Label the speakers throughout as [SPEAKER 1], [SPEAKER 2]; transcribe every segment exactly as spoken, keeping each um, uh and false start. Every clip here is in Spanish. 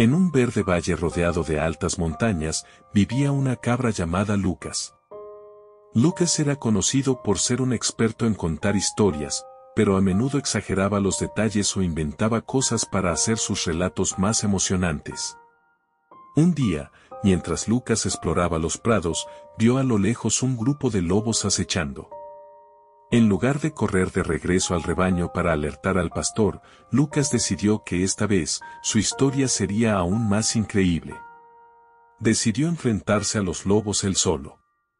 [SPEAKER 1] En un verde valle rodeado de altas montañas, vivía una cabra llamada Lucas. Lucas era conocido por ser un experto en contar historias, pero a menudo exageraba los detalles o inventaba cosas para hacer sus relatos más emocionantes. Un día, mientras Lucas exploraba los prados, vio a lo lejos un grupo de lobos acechando. En lugar de correr de regreso al rebaño para alertar al pastor, Lucas decidió que esta vez, su historia sería aún más increíble. Decidió enfrentarse a los lobos él solo.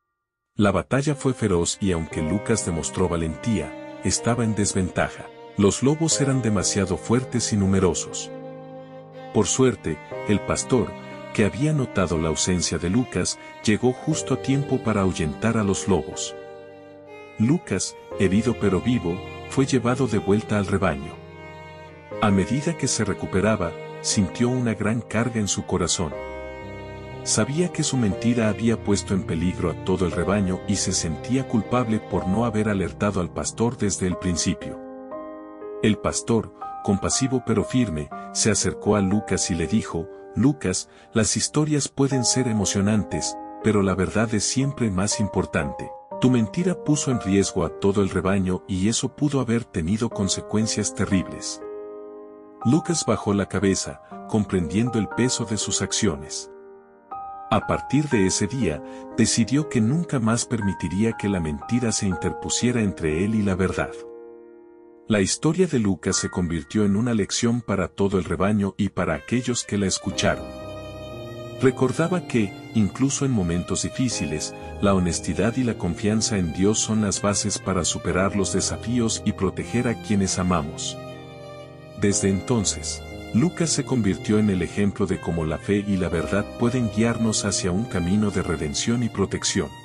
[SPEAKER 1] La batalla fue feroz y aunque Lucas demostró valentía, estaba en desventaja. Los lobos eran demasiado fuertes y numerosos. Por suerte, el pastor, que había notado la ausencia de Lucas, llegó justo a tiempo para ahuyentar a los lobos. Lucas, herido pero vivo, fue llevado de vuelta al rebaño. A medida que se recuperaba, sintió una gran carga en su corazón. Sabía que su mentira había puesto en peligro a todo el rebaño y se sentía culpable por no haber alertado al pastor desde el principio. El pastor, compasivo pero firme, se acercó a Lucas y le dijo: «Lucas, las historias pueden ser emocionantes, pero la verdad es siempre más importante. Tu mentira puso en riesgo a todo el rebaño y eso pudo haber tenido consecuencias terribles». Lucas bajó la cabeza, comprendiendo el peso de sus acciones. A partir de ese día, decidió que nunca más permitiría que la mentira se interpusiera entre él y la verdad. La historia de Lucas se convirtió en una lección para todo el rebaño y para aquellos que la escucharon. Recordaba que, incluso en momentos difíciles, la honestidad y la confianza en Dios son las bases para superar los desafíos y proteger a quienes amamos. Desde entonces, Lucas se convirtió en el ejemplo de cómo la fe y la verdad pueden guiarnos hacia un camino de redención y protección.